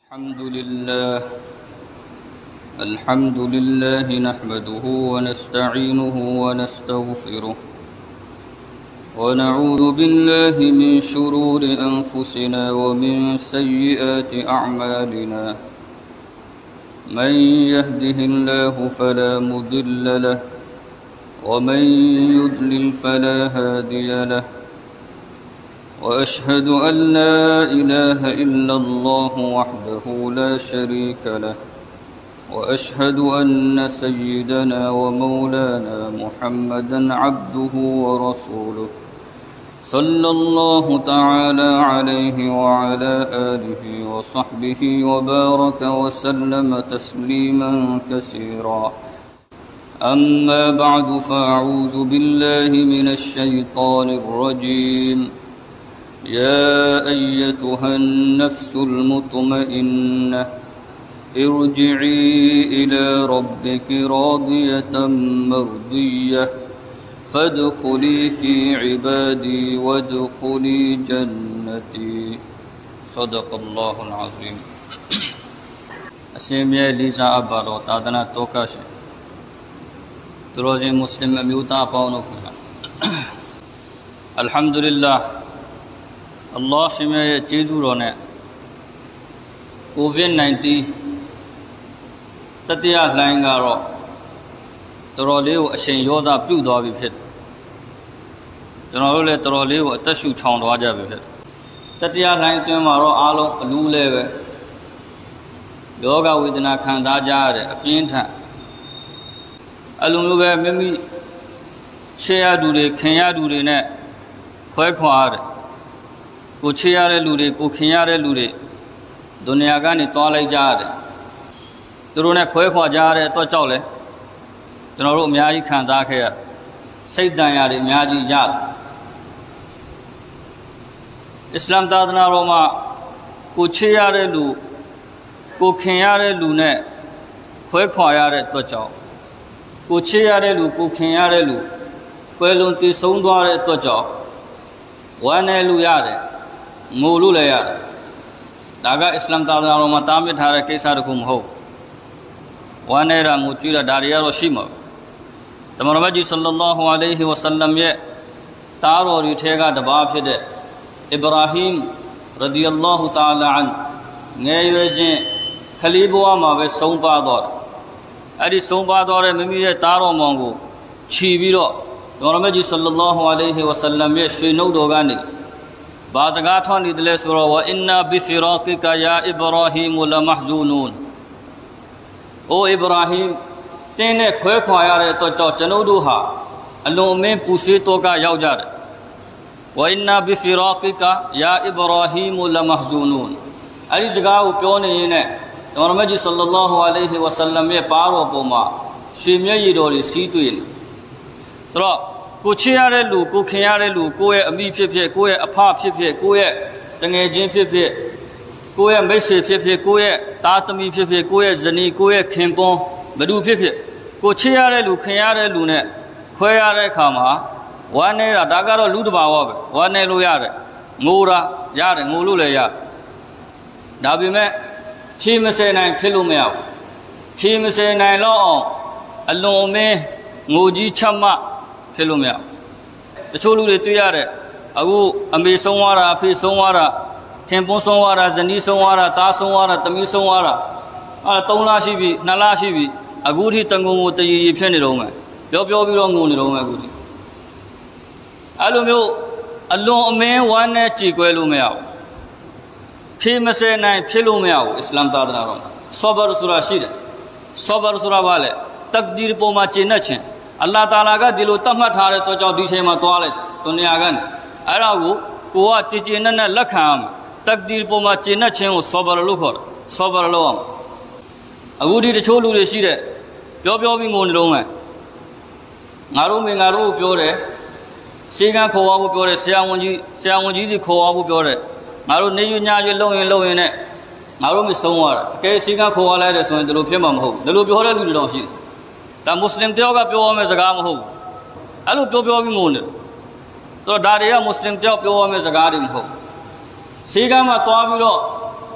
الحمد لله نحمده ونستعينه ونستغفره ونعوذ بالله من شرور أنفسنا ومن سيئات أعمالنا من يهده الله فلا مضل له ومن يضلل فلا هادي له وأشهد أن لا إله إلا الله وحده لا شريك له وأشهد أن سيدنا ومولانا محمدا عبده ورسوله صلى الله تعالى عليه وعلى آله وصحبه وبارك وسلم تسليما كثيرا أما بعد فأعوذ بالله من الشيطان الرجيم يا أيتها النفس المطمئنة ارجعي إلى ربك راضية مرضية فادخلي في عبادي وادخلي جنتي صدق الله العظيم أسمي ليزا أبارو تادنا توكاشي تروزي مسلم أميوتا باونو الحمد لله Allah shimye jesu ro ne COVID-19 tatiya line karo toro le ko ashin yoda pyu twa bi phit jono lo le toro le ko atat shu chhaung twa ja bi phit tatiya line twin ma ro aalong alu le be yoga vedana khan da ja yade apyin than alum lo be mimi che ya du de khin ya du de ne khwe khwa yadeကိုချေရတဲ့လူတွေကိုခင်ရတဲ့လူတွေဒုနီယာကနေတွားလိုက်ကြရတယ်သူတို့နဲ့ခွဲခွာကြရတဲ့အတွက်ကြောင့်လဲကျွန်တော်တို့အများကြီးခံစားခဲ့ရစိတ်တန်ရာတွေအများကြီးရတယ်အစ္စလာမ်သာသနာတော်မှာကိုချေရတဲ့လူကိုခင်ရတဲ့လူနဲ့ခွဲခွာရတဲ့အတွက်ကြောင့်ကိုချေရတဲ့လူကိုခင်ရတဲ့လူကွယ်လွန်တည်ဆုံးသွားတဲ့အတွက်ကြောင့်ဝမ်းနဲ့လူရတယ်ငိုလို့လည်းရတယ်ဒါကအစ္စလာမ်သာသနာတော်မှာတားမြစ်ထားတဲ့ကိစ္စတခုမဟုတ်ဝမ်းနဲ့တာငိုကြည့်တာဒါတွေကတော့ရှိမှာတမန်တော်မြတ်ကြီးဆလ္လာလာဟူအလိုင်းဟီဝါဆလမ်ရဲ့တားတော်တွေထဲကတစ်ပါးဖြစ်တဲ့အစ္စရာဟီမ်ရဒီယല്ലാဟူတအာလာအန်ငယ်ရွယ်ချင်းခလီဘဝမှာပဲဆုံးပါတော့တယ်အဲ့ဒီဆုံးပါတော့တဲ့မိမိရဲ့တားတော်မောင်ကိုခြီးပြီးတော့တမန်တော်မြတ်ကြီးဆလ္လာလာဟူအလိုင်းဟီဝါဆလမ်ရဲ့ရွှေနှုတ်တော်ကနေဘာစကားထွန်းနေတယ်ဆိုတော့ဝအင်နာဘီဖီရာကီကာယာအစ္စရာဟီမ်လမဟဇူနူန်အိုအစ္စရာဟီမ်တင်းနဲ့ခွဲခွာရတဲ့အတွက်ကြောင့်ကျွန်ုပ်တို့ဟာအလွန်အမင်းပူဆွေးတော့ကရောက်ကြတယ်ဝအင်နာဘီဖီရာကီကာယာအစ္စရာဟီမ်လမဟဇူနူန်အဲ့ဒီစကားကိုပြောနေရင်နဲ့တမန်တော်မြတ်ကြီးဆလ္လာလာဟူအလိုင်းဟီဝါဆလမ်ရဲ့ပါတော်ပေါ်မှာရွှေမျက်ရည်တော်တွေစီးတွေ့နေဆိုတော့ကိုချေရတဲ့လူကိုခင်ရတဲ့လူကိုရဲ့အမိဖြစ်ဖြစ်ကိုရဲ့အဖဖြစ်ဖြစ်ကိုရဲ့တငယ်ချင်းဖြစ်ဖြစ်ကိုရဲ့မိတ်ဆွေဖြစ်ဖြစ်ကိုရဲ့သားသမီးဖြစ်ဖြစ်ကိုရဲ့ဇနီးကိုရဲ့ခင်ပွန်းဘယ်သူဖြစ်ဖြစ်ကိုချေရတဲ့လူခင်ရတဲ့လူနဲ့ခွဲရတဲ့အခါမှာဝမ်းနေတာဒါကတော့လူတစ်ပါးပဲဝမ်းနေလို့ရတယ်ငိုတာရတယ်ငိုလို့လည်းရဒါပေမဲ့ဖြေမစဲနိုင်ဖြစ်လို့မရဘူးဖြေမစဲနိုင်တော့အောင်အလွန်အမင်းငိုကြီးချက်မှဖြစ်လို့မရတချို့လူတွေတွေ့ရတယ်အခုအမေဆုံးသွားတာအဖေဆုံးသွားတာခင်ပွန်းဆုံးသွားတာဇနီးဆုံးသွားတာသားဆုံးသွားတာသမီးဆုံးသွားတာ3လရှိပြီ2လရှိပြီအခုထိတငုံကိုတရည်ဖြစ်နေတော့မယ်ပြောပြီးတော့ငုံနေတော့မယ်အခုထိအဲ့လိုမျိုးအလွန်အမင်းဝမ်းနဲ့ကြည်ကွဲလို့မရဘူးဖြေမစဲနိုင်ဖြစ်လို့မရဘူးအစ္စလာမ်သာသနာတော်ဆောဘာဆိုတာရှိတယ်ဆောဘာဆိုတာဘာလဲတက်ဒီပေါ်မှာကျင့်တဲ့ခြင်းအလ္လာဟ်တာအာလာကဒီလိုတတ်မှတ်ထားတဲ့တော့ကြောင့်ဒီချိန်မှာသွားလိုက်ဒုနီယာကနေအဲ့ဒါကိုကကြည်ကြည်နက်နက်လက်ခံအောင်တက်ဒီပေါ်မှာကျင့်တဲ့ခြင်းကိုဆောဘာလို့ခေါ်တယ်ဆောဘာလို့အောင်အခုဒီတချို့လူတွေရှိတဲ့ပြောပြီးငိုနေတော့မယ်ငါတို့မင်းငါတို့ပြောတယ်စေကန်းခေါ်သွားဖို့ပြောတယ်ဆရာဝန်ကြီးစီခေါ်သွားဖို့ပြောတယ်ငါတို့နေညရွလုံရင်နဲ့ငါတို့မဆုံးသွားတာအကယ်စေကန်းခေါ်သွားလိုက်တယ်ဆိုရင်ဒီလိုဖြစ်မှာမဟုတ်ဘူးဒီလိုပြောတဲ့လူတွေတော့ရှိတယ်ဒါမွတ်စလင်တယောက်ကပြောရမယ့်စကားမဟုတ်ဘူးအဲ့လိုပြောပြီးငိုနေတယ်ဆိုတော့ဒါတွေကမွတ်စလင်တယောက်ပြောရမယ့်စကားတွေမဟုတ် Sigama Toabiro,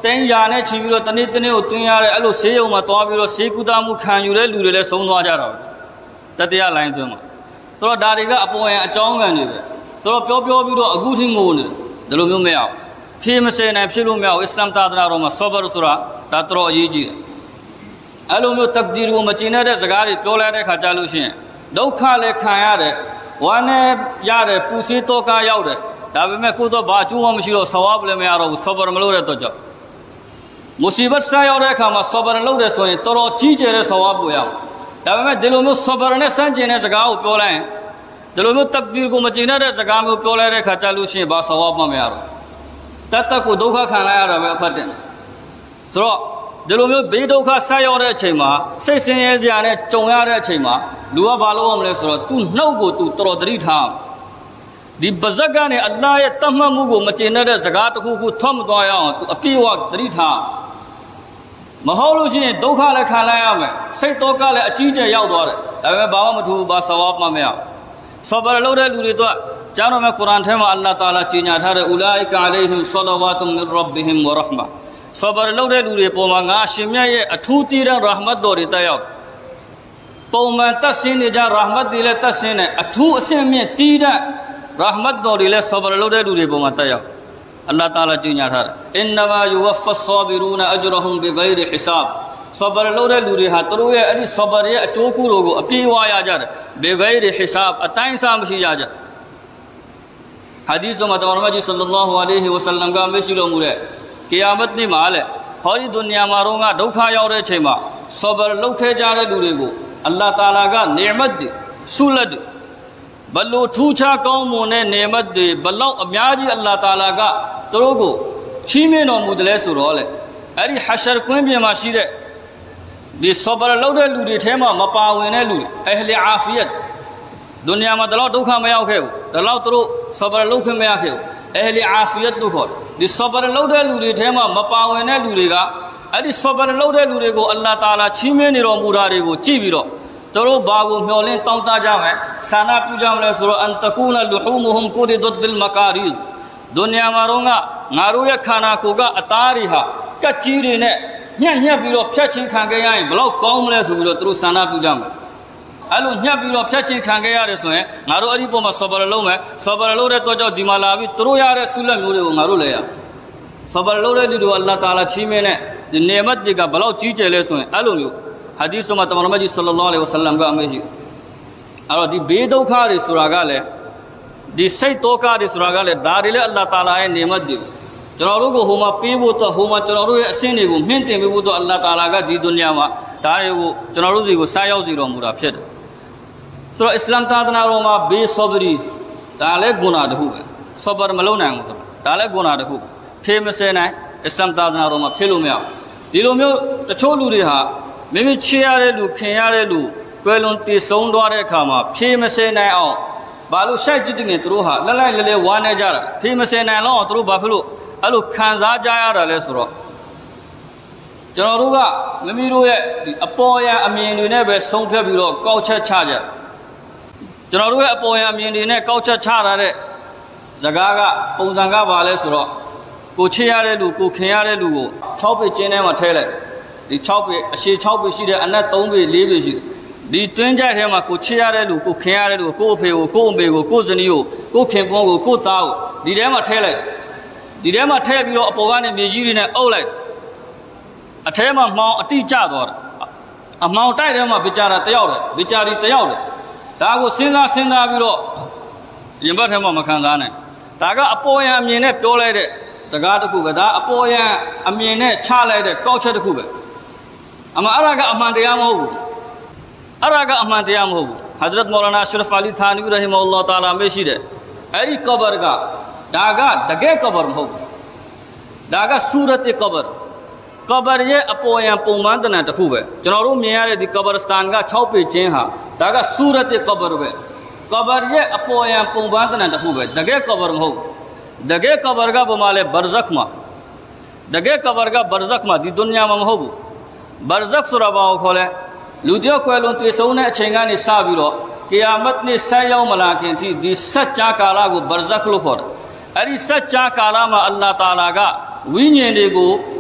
တင်းရာနဲ့ချီပြီးတော့တနေ့တနေ့ကိုတွင်းရတဲ့အဲ့လိုဆေးရုံမှာတွားပြီးတော့ဆေးကုသမှုခံယူတဲ့လူတွေလည်းဆုံးသွားကြတော့တတရားလိုင်းတွင်းမှာဆိုတော့ဒါတွေကအပေါ်ယံအကြောင်းခံတွေပဲဆိုတော့ပြောပြီးတော့အခုထိငိုနေတယ်ဒီလိုမျိုးမရအောင်ဖြေမစင်နိုင်ဖြစ်လို့မရအောင်အစ္စလာမ်သာသနာတော်မှာဆောဘရဆိုတာဒါတော်အရေးကြီးတယ်အဲ့လိုမျိုးတက်ဒီကိုမကျင်တဲ့စကားတွေပြောလိုက်တဲ့ခါကြလို့ရှိရင်ဒုက္ခလည်းခံရတယ်ဝမ်းနဲ့ရတယ်ပူဆွေးတော့ကားရောက်တယ်ဒါပေမဲ့ကိုယ်တော့ဘာအကျိုးမှမရှိတော့ဆဝါဘလည်းမရတော့ဘူးဆောဘရမလုပ်တဲ့တော့ကြောင့်မူစီဘတ်ဆာရောက်တဲ့အခါမှာဆောဘရလုပ်တဲ့ဆိုရင်တော်တော်ကြီးကျယ်တဲ့ဆဝါဘကိုရအောင်ဒါပေမဲ့ဒီလိုမျိုးဆောဘရနဲ့စမ်းကျင်တဲ့စကားကိုပြောလိုက်ရင်ဒီလိုမျိုးတက်ဒီကိုမကျင်တဲ့စကားမျိုးပြောလိုက်တဲ့ခါကြလို့ရှိရင်ဘာဆဝါဘမှမရတော့တက်ကိုဒုက္ခခံလိုက်ရတာပဲအဖတ်တင်ဆိုတော့ဒီလိုမျိုးဘေးဒုက္ခဆက်ရောက်တဲ့အချိန်မှာစိတ်ဆင်းရဲစရာနဲ့ကြုံရတဲ့အချိန်မှာလူကဘာလုပ်ရမလဲဆိုတော့သူ့နှုတ်ကိုသူတော်တော်သတိထားဒီပါဇက်ကနေအလ္လာဟ်ရဲ့တတ်မှတ်မှုကိုမကျေနပ်တဲ့စကားတစ်ခုခုထွက်မသွားရအောင်သူအပြည့်အဝသတိထားမဟုတ်လို့ရှိရင်ဒုက္ခလည်းခံလိုက်ရမယ်စိတ်တော့ကလည်းအကြီးကျယ်ရောက်သွားတယ်ဒါပေမဲ့ဘာမှမထူဘူးဘာဆဝါဘမှမရဆဘရလုပ်တဲ့လူတွေတော့ကျမ်းတော်မှာကုရ်အာန်ထဲမှာအလ္လာဟ်တာအာလာကြီးညာထားတဲ့အူလာအိကာအလိုင်ဟင်ဆလဝါတုမင်ရဘ်ဘီဟင်ဝရဟ်မာဆဘရလုပ်တဲ့လူတွေပေါ်မှာငါရှင်မြတ်ရဲ့အထူးတည်တဲ့ရာဟ်မတ်တော်တွေတက်ရောက်ပုံမှန်တက်ဆင်းနေကြရာဟ်မတ်တွေလည်းတက်ဆင်းနေအထူးအဆင့်မြင့်တည်တဲ့ရာဟ်မတ်တော်တွေလည်းဆဘရလုပ်တဲ့လူတွေပေါ်မှာတက်ရောက်အလ္လာဟ်တာအာလာကြီးညာထားတယ်အင်နမာယူဝဖ်ဖတ်ဆာဘီရူနာအဂျရဟွမ်ဘီဂိုင်ရီဟီဆာဘ်ဆဘရလုပ်တဲ့လူတွေဟာသူတို့ရဲ့အဲ့ဒီဆဘရရဲ့အကျိုးကူတို့ကိုအပြည့်အဝရကြတယ်ဘီဂိုင်ရီဟီဆာဘ်အတိုင်းအဆမရှိရကြဟာဒီစ်မှာတော်မကြီးဆလ္လာလာဟူအလိုင်ဟီဝဆလမ်ကမရှိလို့မူတဲ့ကိယာမတ်နေ့မှာလေဟောဒီဒုနီယာမှာတော့ဒုက္ခရောက်တဲ့အချိန်မှာဆဘရလုပ်ခဲ့ကြတဲ့လူတွေကိုအလ္လာဟ်တာအာလာကနေမတ်တွေဆုလက်တွေဘလို့ထူးခြားကောင်းမွန်တဲ့နေမတ်တွေဘလောက်အများကြီးအလ္လာဟ်တာအာလာကသူတို့ကိုချီးမြှင့်တော်မူတယ်လဲဆိုတော့လေအဲ့ဒီဟာရှာကွင်းပြင်မှာရှိတဲ့ဒီဆဘရလုပ်တဲ့လူတွေထဲမှာမပါဝင်တဲ့လူတွေအဟ်လီအာဖီယတ်ဒုနီယာမှာတလောက်ဒုက္ခမရောက်ခဲ့ဘူးတလောက်သူတို့ဆဘရလုပ်ခွင့်မရခဲ့ဘူးအဟ်လီအာဖီယတ်တို့ခေါ်ဒီဆဘရလုပ်တဲ့လူတွေထဲမှာမပါဝင်တဲ့လူတွေကအဲ့ဒီဆဘရလုပ်တဲ့လူတွေကိုအလ္လာဟ်တာအာလာချီးမြှင့်နေတော်မူတာတွေကိုကြည့်ပြီးတော့တို့ဘာကိုမျှော်လင့်တောင်းတကြမယ်ဆန္ဒပြုကြမလဲဆိုတော့အန်တကူနာလူဟူမူဟွမ်ကူရီဒတ်ဘီလ်မကာရီဒုနီယာမှာတော့ငါတို့ရဲ့ခန္ဓာကိုယ်ကအသားတွေဟာကက်ကြီးတွေနဲ့ညှက်ပြီးတော့ဖြတ်ချင်းခံခဲ့ရရင်ဘလောက်ကောင်းမလဲဆိုပြီးတော့တို့ဆန္ဒပြုကြမယ်အဲ့လိုညှက်ပြီးတော့ဖြတ်ချင်းခံခဲ့ရတယ်ဆိုရင်ငါတို့အဲ့ဒီပုံမှာဆဘရလုံးမယ်ဆဘရလုံးတဲ့တော့ကြောင့်ဒီမှာလာပြီးတို့ရတဲ့ဆုလက်မျိုးတွေကိုငါတို့လည်းရဆဘရလုံးတဲ့လူတွေအလ္လာဟ်တာအာလာချီးမြှင့်တဲ့ဒီနေမတ်တွေကဘလောက်ကြီးကျယ်လဲဆိုရင်အဲ့လိုမျိုးဟာဒီစ်မှာတမန်တော်ကြီးဆလ္လာလာဟူအလိုင်ဝဆလမ်ကအမေရှိအဲ့တော့ဒီဘေးဒုက္ခတွေဆိုတာကလည်းဒီစိတ်တောကတွေဆိုတာကလည်းဒါတွေလည်းအလ္လာဟ်တာအာလာရဲ့နေမတ်တွေကျွန်တော်တို့ကိုဟိုမှာပေးဖို့တော့ဟိုမှာကျွန်တော်တို့ရဲ့အဆင့်တွေကိုမြင့်တင်ပေးဖို့တော့အလ္လာဟ်တာအာလာကဒီဒုနီယာမှာဒါတွေကိုကျွန်တော်တို့စီကိုစားရောက်စီတော်မူတာဖြစ်တယ်ဆိုတော့အစ္စလာမ်သာသနာတော်မှာဘေးဆဘရီဒါလည်းဂုဏတစ်ခုပဲဆဘရမလုံးနိုင်ဘူးဆိုတော့ဒါလည်းဂုဏတစ်ခုဖြေမစဲနိုင်အစ္စလာမ်သာသနာတော်မှာဖြစ်လို့မရဘူးဒီလိုမျိုးတချို့လူတွေဟာမိမိချစ်ရတဲ့လူခင်ရတဲ့လူကွယ်လွန်တည်ဆုံးသွားတဲ့အခါမှာဖြေမစဲနိုင်အောင်ဘာလို့ရှိုက်ကြည့်တဲ့သူတို့ဟာလက်လိုက်လဲဝါနေကြတာဖြေမစဲနိုင်လောက်အောင်သူတို့ဘာဖြစ်လို့အဲ့လိုခံစားကြရတာလဲဆိုတော့ကျွန်တော်တို့ကမိမိတို့ရဲ့ဒီအပေါ်ယံအမြင်တွေနဲ့ပဲဆုံးဖြတ်ပြီးတော့ကောက်ချက်ချကြကျွန်တော်တို့ရဲ့အပေါ်ယံအမြင်တွေနဲ့ကောက်ချက်ချတာတဲ့စကားကပုံစံကဘာလဲဆိုတော့ကိုချစ်ရတဲ့လူကိုခင်ရတဲ့လူကို6ပေကျင်းထဲမှာထည့်လိုက်ဒီ6ပေအရှည်6ပေရှိတဲ့အနက်3ပေ4ပေရှိတယ်ဒီတွင်းကြိုက်ထဲမှာကိုချစ်ရတဲ့လူကိုခင်ရတဲ့လူကိုအဖေကိုကိုအမေကိုကိုဇနီးကိုကိုခင်ပွန်းကိုကိုသားကိုဒီထဲမှာထည့်လိုက်ဒီထဲမှာထည့်ပြီးတော့အပေါ်ကနေမြေကြီးတွေနဲ့အုပ်လိုက်အထဲမှာမှောင်အတိကျသွားတယ်အမှောင်တိုက်ထဲမှာဗီချာတာတယောက်တယ်ဗီချာဒီတယောက်တယ်ဒါကိုစဉ်းစားပြီးတော့ရင်ဘတ်ထဲမှာမခံစားနိုင်ဒါကအပေါ်ယံအမြင်နဲ့ပြောလိုက်တဲ့စကားတစ်ခုပဲဒါအပေါ်ယံအမြင်နဲ့ချလိုက်တဲ့ကောက်ချက်တစ်ခုပဲအမှန်အဲ့ဒါကအမှန်တရားမဟုတ်ဘူးအဲ့ဒါကအမှန်တရားမဟုတ်ဘူးဟဇရတ်မောလာနာရှရဖ်အလီသာနီရဟီမအလ္လာဟ်တာအာလာမရှိတဲ့အဲ့ဒီကဘရကဒါကတကယ်ကဘရမဟုတ်ဘူးဒါကဆူရတ်ကဘရကဘရရဲ့အပေါ်ယံပုံမှန်တဏ္ဍတစ်ခုပဲကျွန်တော်တို့မြင်ရတဲ့ဒီကဘရစတန်က6ပေချင်းဟာဒါကဆူရတ်ကဘရပဲကဘရရဲ့အပေါ်ယံပုံမှန်တဏ္ဍတစ်ခုပဲတကယ်ကဘရမဟုတ်တကယ်ကဘရကဘမလဲဘာဇက်မှာတကယ်ကဘရကဘာဇက်မှာဒီဒုနီယာမှာမဟုတ်ဘူးဘာဇက်ဆိုတာဘာကိုခေါ်လဲလူတယောက်ကွယ်လွန်တွေ့ဆုံးတဲ့အချိန်ကနေစပြီးတော့ကိယာမတ်နေ့ဆက်ရောက်မလာခင်ထိဒီစัจ जा ကာလကိုဘာဇက်လို့ခေါ်တယ်အဲ့ဒီစัจ जा ကာလမှာအလ္လာဟ်တာအာလာကဝိညာဉ်တွေကို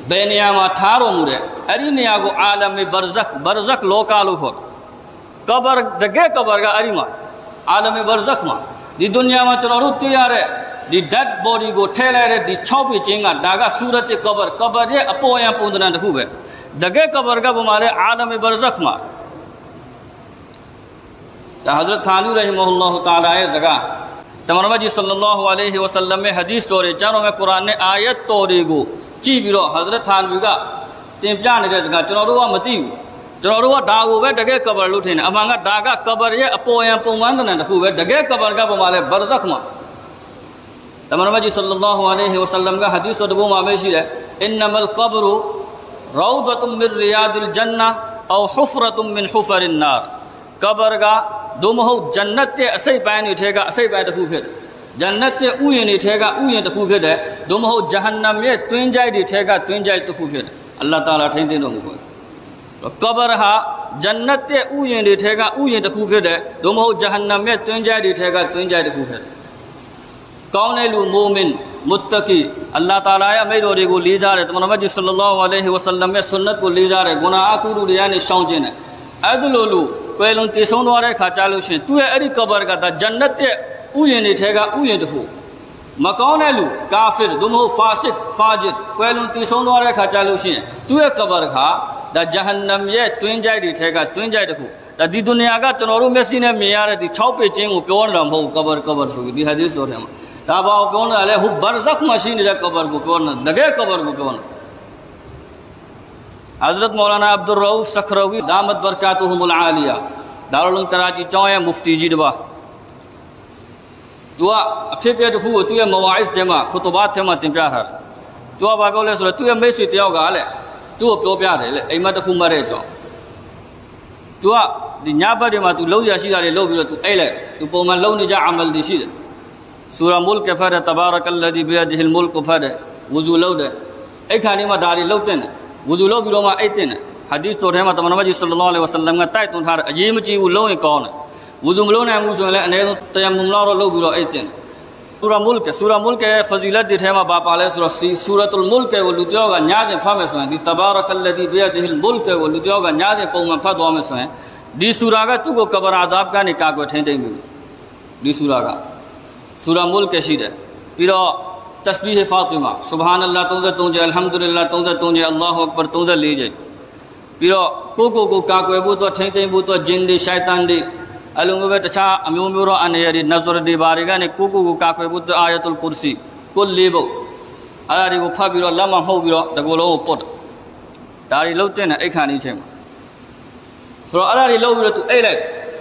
बेनियामा थारो मुरे अरिनिया को आलम बरज़ख लोकालु हो कबर जगह कबर का अरिमा आलम बरज़ख मा दी दुनिया में चलो तैयार है दी डेड बॉडी को ठेले रे दी छौपी चिंगा दागा सूरत कबर ये अपो या पुंदना हुए जगह कबर का हमारे आलम बरज़ख मा हज़रत थानवी रहमहुल्लाह ताला है जगह तमरमा जी सल्लल्लाहु अलैहि वसल्लम में हदीस तोरे चारों में कुरान ने आयत तोरे को ची बिरो हज़रत थानवी का तिम्प्या ने जगह चनोरुआ मती चनोरुआ दागो वे जगह कबर लुटे ने अमांगा दागा कबर ये अपो या पुंदना हुए जगह कबर का हमारे बरज़ख मा तमरमा जी सल्लल्लाहु अलैहि वसल्लम का हदीस और वो मामेशी है इन्नमल क़ब्रु रौदतुम मिन रियादिल जन्नह औ हुफ़रतुम मिन हुफ़रिन नार कबर का दुमहो जन्नत के असई पैन उठेगा असई पैन तकू फिर जन्नत के ऊये नहीं ठेगा ऊये तकू फिर है दुमहो जहन्नम ये तुइन जाए दी ठेगा तुइन जाए तकू फिर अल्लाह ताला ठें देनो हुआ तो कबर हा जन्नत के ऊये नहीं ठेगा ऊये तकू फिर है दुमहो जहन्नम ये तुइन जाए दी ठेगा तुइन जाए तकू फिर कौन लू मोमिन मुत्तकी अल्लाह ताला या मेरे और को ली जा रहे तो मोहम्मद सल्लल्लाहु अलैहि वसल्लम में सुन्नत को ली जा रहे गुनाह कुरु यानी शौजे ने अदलोलू कोई तीसों द्वारा खा चालू से तू अरी कबर का था जन्नत के ऊये नहीं ठेगा ऊये दफू मकौन लू काफिर दुमो फासिक फाजिर कोई तीसों द्वारा खा चालू से तू कबर खा द जहन्नम ये तुइन जाए दी ठेगा तुइन जाए दफू दी दुनिया का चनोरू में सीने मियार दी छौ पे चेंगू प्योन रम हो कबर कबर सुगी दी हदीस और हम ताबा प्योन अले हु बरज़ख मशीन रे कबर को प्योन दगे कबर को प्योन हज़रत मौलाना अब्दुल रऊफ सखरवी दामत बरकातुहुमुल आलिया दारुल उलूम कराची चौए मुफ्ती जी दबा तुआ फिर पे तो हुआ तुए मवाइस देमा खुतबात थे मत प्यार हर तुआ बागोले सो तुए मेसी त्याओ गाले तू प्यो प्यार है ए मत खु मरे चो तुआ दी न्याबा दे मा तू लो या सी गाले लो बिलो तू एले तू पो मन लो नि जा अमल दी सी सूरा मुल्क के फर तबारकल्लज़ी बियदिहिल मुल्क फर वुजू लो दे ए खानी मा दारी लोते ने वुजू लो बिलो मा एते ने हदीस तो रहमत मोहम्मद सल्लल्लाहु अलैहि वसल्लम का ताई तुम थार अजीम ची वो लो कौन वुजू लो ने मुसो ले ने तयम्मुम लो बिलो एते सूरा मुल्क है फजीलत दी थे मा बाप आले सूरतुल मुल्क है वो लुत्योगा न्याजे फमे सो दी तबारकल्लज़ी बियदिहिल मुल्क है वो लुत्योगा न्याजे पौ में फदो में सो दी सूरा का तू को कबर अजाब का निकाह को ठेंदे में दी सूरा का सूरा मुल्क है सीधे फिर तस्बीह फातिमा सुभान अल्लाह तुझे अल्हम्दुलिल्लाह तुझे अल्लाहु अकबर तुझे ले जाए फिर को का को बु तो ठेंदे बु तो जिन दी शैतान दी अलुंगबे तछा अम्युरो अने यदि नजर दी बारिगा ने को का को बु तो आयतुल कुर्सी कुल लेबो आरी को फाबिरो लमा हो बिरो तगोलो पोट दारी लोते ने ए खानी छे सो आरी लो बिरो तू ए ले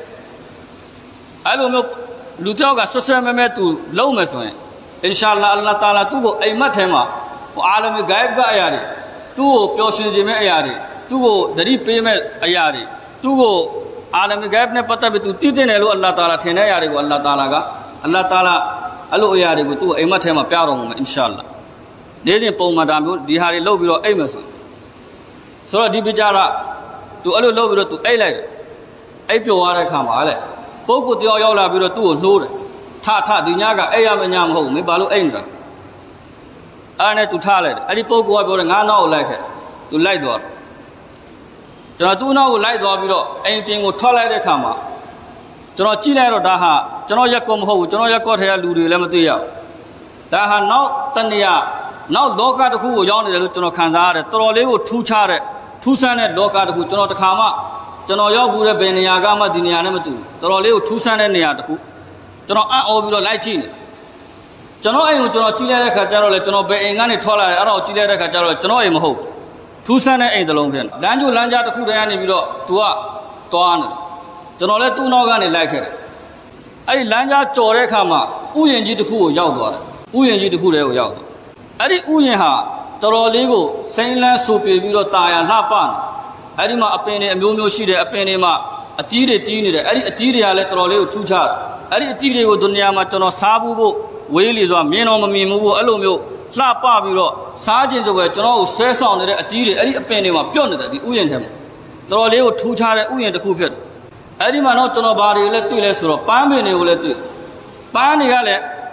अलुंगो लुत्यो का ससे में तू लो में सो इंशाअल्लाह अल्लाह ताला तू को ए मत है मा वो आलम गायब का यारी तू प्योशन जी में यारी तू को दरी पे में यारी तू को आलम गायब ने पता भी तू तीते ने लो अल्लाह ताला थे ने यारी को अल्लाह ताला का अल्लाह ताला अलो यारी को तू ए मत है मा प्यारो में इंशाअल्लाह दे दे पौ मा दाम दिहारी लो बिरो ए में सो दी बेचारा तू अलो लो बिरो तू ए ले ए प्यो वारे खा मा ले पौ को त्यो याव ला बिरो तू को नो था दुनिया का ए या में न्याम हो मैं बालो ए ना आने तू था ले अरे पौ को बोले गा ना लाई के तू लाई दो चलो तू ना लाई दो बिरो ए पिंग को थला दे खा मा चलो ची ले रो दाहा चलो यको म हो चलो यको थे लू री ले मत या दाहा नौ तनिया नौ लोका तकू को याव ने ले चलो खान जा रे तरो ले को ठूछा रे ठूसा ने लोका तकू चलो तखा मा चलो याव बुरे बेनिया का मा दुनिया ने मत तरो ले को ठूसा ने निया तकू चलो आ ओ बिरो लाई ची ने चलो ए चलो ची ले खा चलो ले चलो बे इंगा ने थोला अरो ची ले खा चलो चलो ए म हो ठूसा ने ए दलों फेन लांजू लांजा तकू दया ने बिरो तू आ तो आन चलो ले तू नौ का ने लाई खेरे ए लांजा चोरे खा मा उयन जी तकू को याव द्वा उयन जी तकू रे को याव अरे उयन हा तरो ले को सैलन सोपे बिरो ताया ला पान अरे मा अपने ने म्यो म्यो शी दे अपने ने मा अतीरे ती ने दे अरे अतीरे या ले तरो ले को ठूछा अरे अतीरे को दुनिया में चलो साबू को वेली जो मेनो मम्मी मुगो अलो म्यो ला पा बिरो साजिन जो चलो से साउ ने अतीरे अरे अपने ने मा प्यो ने दी उयन थे तरो ले को ठूछा रे उयन तकू फिर अरे मा नो चलो बारी ले तु ले सो पान में ने को ले तु पान ने या ले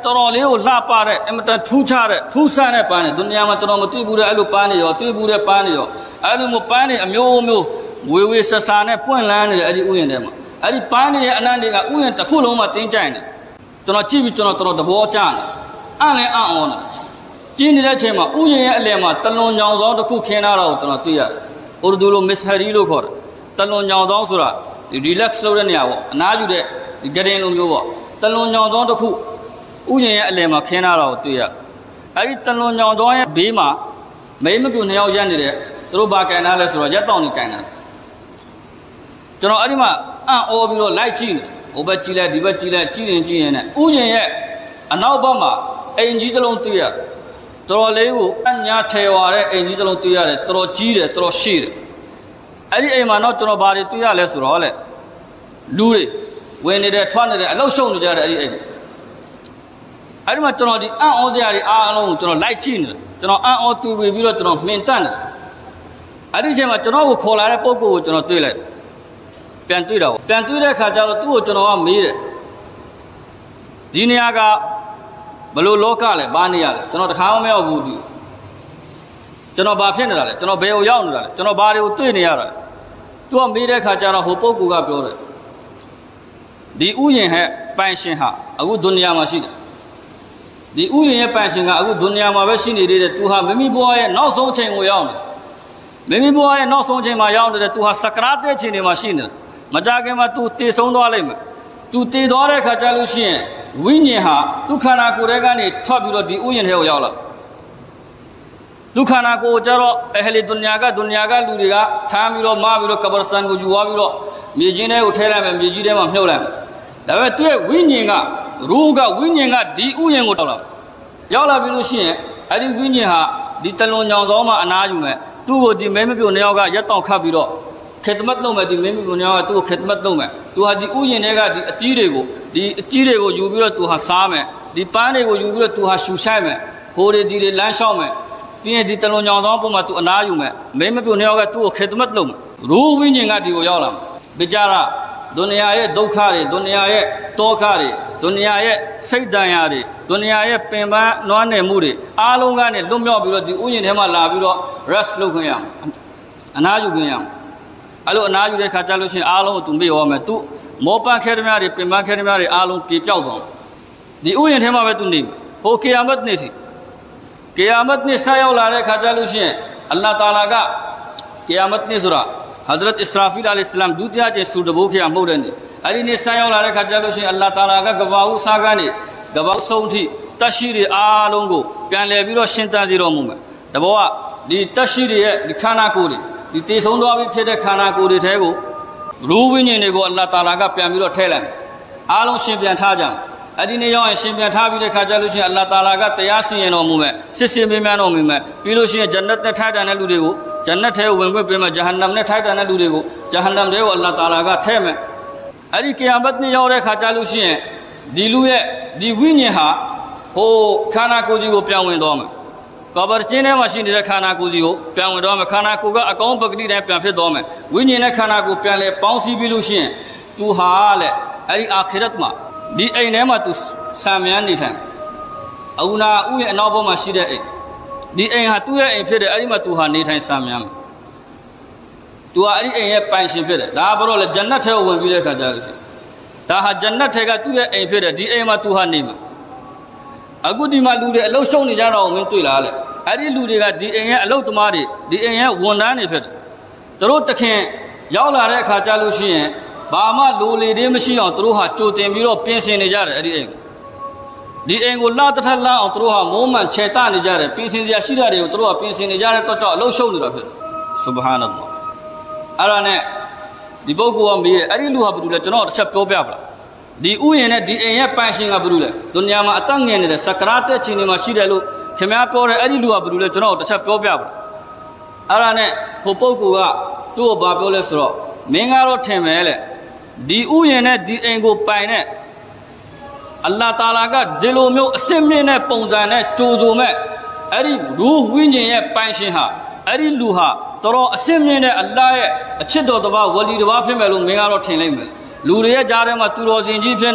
တော်လေးကိုလှပတဲ့အင်မတန်ထူးခြားတဲ့ထူးဆန်းတဲ့ပန်းတွေဒုနီယာမှာကျွန်တော်မတွေ့ဘူးတဲ့အဲ့လိုပန်းတွေရောတွေ့ဘူးတဲ့ပန်းတွေရောအဲ့လိုမျိုးပန်းတွေအမျိုးမျိုးဝေဝေဆဆာနဲ့ပွင့်လန်းနေတယ်အဲ့ဒီဥယျာဉ်ထဲမှာအဲ့ဒီပန်းတွေရဲ့အနံ့တွေကဥယျာဉ်တစ်ခုလုံးမှာတင်းကျိုင်နေကျွန်တော်ကြည့်ပြီးကျွန်တော်သဘောကျတယ်အံ့လဲအံ့ဩနေကျင်းနေတဲ့အချိန်မှာဥယျာဉ်ရဲ့အလယ်မှာတလွန်ညောင်ဆောင်တစ်ခုခင်းထားတာကိုကျွန်တော်တွေ့ရတယ်။ဥရဒူလိုမစ္စဟရီလို့ခေါ်တယ်။တလွန်ညောင်ဆောင်ဆိုတာဒီ relax လုပ်တဲ့နေရာပေါ့အနားယူတဲ့ဒီဂရင်လိုမျိုးပေါ့တလွန်ညောင်ဆောင်တစ်ခုဥယျာဉ်ရဲ့အလယ်မှာခင်းထားတာကိုတွေ့ရတယ်။အဲဒီတလွန်ညောင်ဆောင်ရဲ့ဘေးမှာမိမပြူနှစ်ယောက်ရက်နေတဲ့သူတို့ဘာကန်ထားလဲဆိုတော့ရက်တောင်နေကန်ထားတယ်။ကျွန်တော်အဲ့ဒီမှာအံ့ဩပြီးတော့လိုက်ကြည့်နေဟိုဘက်ကြည့်လိုက်ဒီဘက်ကြည့်လိုက်ကြည့်ရင်နဲ့ဥယျာဉ်ရဲ့အနောက်ဘက်မှာအိမ်ကြီးတစ်လုံးတွေ့ရတယ်။တော်လေးကိုအညာထဲဝါတဲ့အိမ်ကြီးတစ်လုံးတွေ့ရတယ်။တော်ကြီးတယ်တော်ရှိတယ်။အဲ့ဒီအိမ်မှာတော့ကျွန်တော်ဘာတွေတွေ့ရလဲဆိုတော့လေလူတွေဝင်နေတယ်ထွက်နေတယ်အလုရှုံနေကြတယ်အဲ့ဒီအိမ်။အဲ့ဒီမှာကျွန်တော်ဒီအံ့ဩစရာတွေအားလုံးကိုကျွန်တော်လိုက်ကြည့်နေတယ်။ကျွန်တော်အံ့ဩတူပြီးတော့ကျွန်တော်မှင်တတ်နေတယ်။အဲ့ဒီအချိန်မှာကျွန်တော်ကိုခေါ်လာတဲ့ပုဂ္ဂိုလ်ကိုကျွန်တော်တွေ့လိုက်ပြန်တွေ့တာပေါ့ပြန်တွေ့တဲ့အခါကျတော့သူ့ကိုကျွန်တော်ကမေးတယ်ဒီနေရာကဘလို့လောကလဲဘာနေရလဲကျွန်တော်တခါမှမရောက်ဘူးဒီကျွန်တော်ဘာဖြစ်နေတာလဲကျွန်တော်ဘယ်ကိုရောက်နေတာလဲကျွန်တော်ဘာတွေကိုတွေ့နေရတာလဲသူကမေးတဲ့အခါကျတော့ဟိုပုဂ္ဂိုလ်ကပြောတယ်ဒီဥယျာဉ်ဟဲ့ပိုင်ရှင်ဟာအခုဒုနီယာမှာရှိတယ်ဒီဥယျာဉ်ရဲ့ပိုင်ရှင်ကအခုဒုနီယာမှာပဲရှိနေသေးတယ်သူဟာမိမိဘဝရဲ့နောက်ဆုံးချိန်ကိုရောက်နေမိမိဘဝရဲ့နောက်ဆုံးချိန်မှာရောက်နေတယ်သူဟာစကရာတဲ့ချိန်တွေမှာရှိနေတယ်မကြခင်မှာသူတည်ဆုံးသွားလိမ့်မယ်သူတည်သွားတဲ့အခါကျလို့ရှိရင်ဝိညာဉ်ဟာဒုက္ခနာကိုယ်ထဲကနေထွက်ပြီးတော့ဒီဥယျာဉ်ထဲကိုရောက်လာဒုက္ခနာကိုကျတော့အဟလီဒုနီယာကလူတွေကထမ်းပြီးတော့မပြီးတော့ကဘာစန်ကိုယူသွားပြီးတော့မြေကြီးထဲကိုထည့်လိုက်မယ်မြေကြီးထဲမှာမြုပ်လိုက်မယ်ဒါပေမဲ့သူ့ရဲ့ဝိညာဉ်ကရူးကဝိညာဉ်ကဒီဥယျာဉ်ကိုရောက်လာပြီးလို့ရှိရင်အဲ့ဒီဝိညာဉ်ဟာဒီတလွန်ညောင်ဆောင်မှာအနားယူမယ်သူ့ကိုဒီမဲမပြိုနှစ်ယောက်ကရက်တောင်ခတ်ပြီးတော့ခေတ္တမတ်လုပ်မယ်ဒီမင်းမပြိုနှစ်ယောက်ကသူ့ကိုခေတ္တမတ်လုပ်မယ်သူဟာဒီဥယျာဉ်တွေကဒီအကြီးတွေကိုယူပြီးတော့သူဟာစားမယ်ဒီပန်းတွေကိုယူပြီးတော့သူဟာရှူဆိုင်မယ်ခိုးတွေဒီတွေလမ်းလျှောက်မယ်ပြီးရင်ဒီတလွန်ညောင်ဆောင်ပုံမှာသူအနားယူမယ်မင်းမပြိုနှစ်ယောက်ကသူ့ကိုခေတ္တမတ်လုပ်မယ်ရူးဝိညာဉ်ကဒီကိုရောက်လာမယ်ဘိကြရာဒုနီယာရဲ့ဒုက္ခတွေဒုနီယာရဲ့တောခတွေဒုနီယာရဲ့စိတ်တန်ရာတွေဒုနီယာရဲ့ပင်ပန်းနွမ်းနယ်မှုတွေအားလုံးကနေလွတ်မြောက်ပြီးတော့ဒီဥယျာဉ်ထဲမှာလာပြီးတော့ rest လုပ်ခွင့်ရမယ်အနားယူခွင့်ရမယ်အဲ့လိုအနားယူတဲ့ခါကျလို့ရှိရင်အားလုံးကိုသူမေ့ရောမယ်သူမောပန်းခဲသမားတွေပင်ပန်းခဲသမားတွေအားလုံးပြေပြောက်သွားဒီဥယျာဉ်ထဲမှာပဲသူနေဟိုကေယာမတ်နေ့ထိကေယာမတ်နေ့ဆက်ရောက်လာတဲ့ခါကျလို့ရှိရင်အလ္လာဟ်တာလာကကေယာမတ်နေ့ဆိုတာHazrat Israfil alayhi salam ဒုတိယကျဆူတဘိုးခေမှုတ်တဲ့နေ့အဲ့ဒီနေ့ဆက်ရောက်လာတဲ့ခါကျလို့ရှိရင်အလ္လာဟ်တာလာကကဘာဦးစားကနေကဘာဆုံးထိတရှိတွေအားလုံးကိုပြန်လည်ပြီးတော့ရှင်းတန်းစေတော်မူမယ်တဘောကဒီတရှိတွေရဲ့ဒီခန္ဓာကိုယ်တွေဒီတည်ဆုံးသွားပြီးဖြစ်တဲ့ခန္ဓာကိုယ်တွေထဲကိုရူးဝိညာဉ်တွေကိုအလ္လာဟ်တာလာကပြန်ပြီးတော့ထည့်လိုက်အားလုံးရှင်းပြန်ထားကြတယ်အဲ့ဒီနေ့ရောက်ရင်ရှင်းပြန်ထားပြီးတဲ့ခါကျလို့ရှိရင်အလ္လာဟ်တာလာကတရားစီရင်တော်မူမယ်စစ်စစ်မြန်းတော်မူမယ်ပြီးလို့ရှိရင်ဂျန်နတ်နဲ့ထိုက်တန်တဲ့လူတွေကိုဂျန်နတ်ထဲဝင်ခွင့်ပေးမယ်ဂျဟန္နမ်နဲ့ထိုက်တန်တဲ့လူတွေကိုဂျဟန္နမ်ထဲကိုအလ္လာဟ်တာလာကထည့်မယ်အဲ့ဒီကိယာမတ်နေ့ရောက်တဲ့ခါကျလို့ရှိရင်ဒီလူရဲ့ဒီဝိညာဉ်ဟာဟိုခန္ဓာကိုယ်ကြီးကိုပြောင်းဝင်သွားမယ်ကဘာကျင်းထဲမှာရှိနေတဲ့ခန္ဓာကိုယ်ကြီးကိုပြောင်းဝင်သွားမယ်ခန္ဓာကိုယ်ကအကောင်းပကတိတိုင်းပြန်ဖြစ်သွားမယ်ဝိညာဉ်နဲ့ခန္ဓာကိုယ်ပြန်လဲပေါင်းစည်းပြီးလို့ရှိရင်သူဟာလေအဲ့ဒီအာခိရတ်မှာဒီအိမ်ထဲမှာသူဆံမြန်းနေထိုင်အခုနာဥရဲ့အနောက်ဘက်မှာရှိတဲ့အိမ်ဒီအိမ်ဟာသူ့ရဲ့အိမ်ဖြစ်တယ်အဲ့ဒီမှာသူဟာနေထိုင်ဆံမြန်းသူဟာအဲ့ဒီအိမ်ရဲ့ပိုင်ရှင်ဖြစ်တယ်ဒါဘာလို့လဲဂျန်နတ်ထဲကိုဝင်ပြီးတဲ့ခါကျလို့ရှိရင်ဒါဟာဂျန်နတ်ထဲကသူ့ရဲ့အိမ်ဖြစ်တယ်ဒီအိမ်မှာသူဟာနေမှာအခုဒီမှာလူတွေအလုရှုံနေကြတော့မင်းတွေ့လားလေအဲ့ဒီလူတွေကဒီအိမ်ရဲ့အလုသမားတွေဒီအိမ်ရဲ့ဝန်ထမ်းတွေဖြစ်တယ်သူတို့တခင်ရောက်လာတဲ့အခါကျလို့ရှိရင်ဘာမှလိုလေသေးမရှိအောင်သူတို့ဟာကြိုတင်ပြီးတော့ပြင်ဆင်နေကြတယ်အဲ့ဒီအိမ်ဒီအိမ်ကိုလာတထလန်းအောင်သူတို့ဟာမိုးမှန်ခြေတနေကြတယ်ပြင်ဆင်စရာရှိတာတွေကိုသူတို့ကပြင်ဆင်နေကြတဲ့တော့ကြောင့်အလုရှုံနေတာဖြစ်ဆူဘဟာနလ္လာဟ်အဲ့ဒါနဲ့ဒီပုဂ္ဂိုလ်ကမေးတယ်အဲ့ဒီလူဟာဘာလို့လဲကျွန်တော်တစ်ချက်ပြောပြပါလားဒီဥယျာဉ်နဲ့ဒီအိမ်ရဲ့ပိုင်ရှင်ကဘာလို့လဲဒုနီယာမှာအသက်ငယ်နေတဲ့စကရာတဲ့ချိန်တွေမှာရှိတယ်လို့ခင်ဗျားပြောတယ်အဲ့ဒီလူကဘာလို့လဲကျွန်တော်တစ်ချက်ပြောပြပါလားအဲ့ဒါနဲ့ဟိုပုဂ္ဂိုလ်ကသူ့ကိုဘာပြောလဲဆိုတော့မင်းကတော့ထင်မယ်လေဒီဥယျာဉ်နဲ့ဒီအိမ်ကိုပိုင်တဲ့အလ္လာဟ်တာလာကဒီလိုမျိုးအစစ်မြင့်တဲ့ပုံစံနဲ့ကြိုးစုံမဲ့အဲ့ဒီရူးဝိညာဉ်ရဲ့ပိုင်ရှင်ဟာအဲ့ဒီလူဟာတော်အစစ်မြင့်တဲ့အလ္လာဟ်ရဲ့အချစ်တော်တစ်ပါးဝလီတစ်ပါးဖြစ်မယ်လို့မင်းကတော့ထင်လိုက်မယ်လူတွေရဲ့ကြားထဲမှာသူတော်စင်ကြီးဖြစ်နေ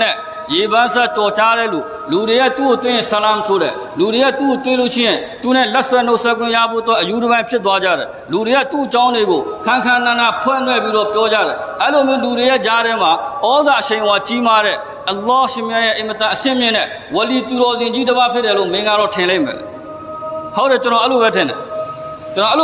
ရေပန်းဆက်ကြော်ကြားတဲ့လူတွေကသူ့ကိုတွေ့ရင်ဆလာမ်ဆိုတယ်လူတွေကသူ့ကိုတွေ့လို့ရှိရင်သူနဲ့လက်ဆွဲနှုတ်ဆက်ခွင့်ရဖို့တော့အယူတစ်ပိုင်းဖြစ်သွားကြတယ်လူတွေကသူ့အကြောင်းတွေကိုခန်းခန်းနာနာဖွင့်နှဲ့ပြီးတော့ပြောကြတယ်အဲ့လိုမျိုးလူတွေရဲ့ကြားထဲမှာဩဇာအရှိန်အဝါကြီးမားတဲ့အလ္လာဟ်ရှင်မြတ်ရဲ့အင်မတန်အဆင့်မြင့်တဲ့ဝလီသူတော်စင်ကြီးတစ်ပါးဖြစ်တယ်လို့မင်းကတော့ထင်လိုက်မယ်ဟုတ်တယ်ကျွန်တော်အဲ့လိုပဲထင်တယ်အဲ့ဒါ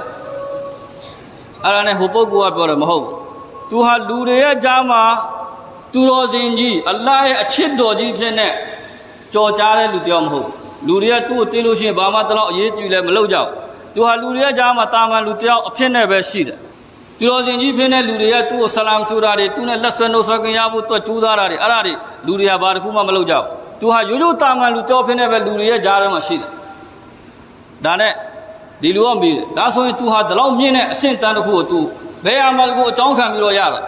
နဲ့ဟိုပုဂ္ဂိုလ်ကပြောတယ်မဟုတ်ဘူးသူဟာလူတွေရဲ့ကြားမှာသူတော်စင်ကြီးအလ္လာဟ်ရဲ့အချစ်တော်ကြီးဖြစ်နေကြော်ကြားတဲ့လူတယောက်မဟုတ်လူတွေကသူ့ကိုတွေ့လို့ရှိရင်ဘာမှတလောက်အရေးကြီးလဲမလုပ်ကြဘူးသူဟာလူတွေရဲ့ကြားမှာတာမန်လူတယောက်အဖြစ်နဲ့ပဲရှိတယ်သူတော်စင်ကြီးဖြစ်နေလူတွေကသူ့ကိုဆလာမ်ဆိုတာတွေသူနဲ့လက်ဆွဲနှုတ်ဆက်ခွင့်ရဖို့ကြိုးစားတာတွေအဲ့ဒါတွေလူတွေကဘာတစ်ခုမှမလုပ်ကြဘူးသူဟာရိုးရိုးတာမန်လူတယောက်ဖြစ်နေပဲလူတွေရဲ့ကြားထဲမှာရှိတယ်ဒါနဲ့ဒီလူကမေးတယ်ဒါဆိုရင် तू ဟာဒီလောက်မြင့်တဲ့အဆင့်တန်းတစ်ခုကို तू ဘယ်အမလ်ကိုအကြောင်းခံပြီးတော့ရတာ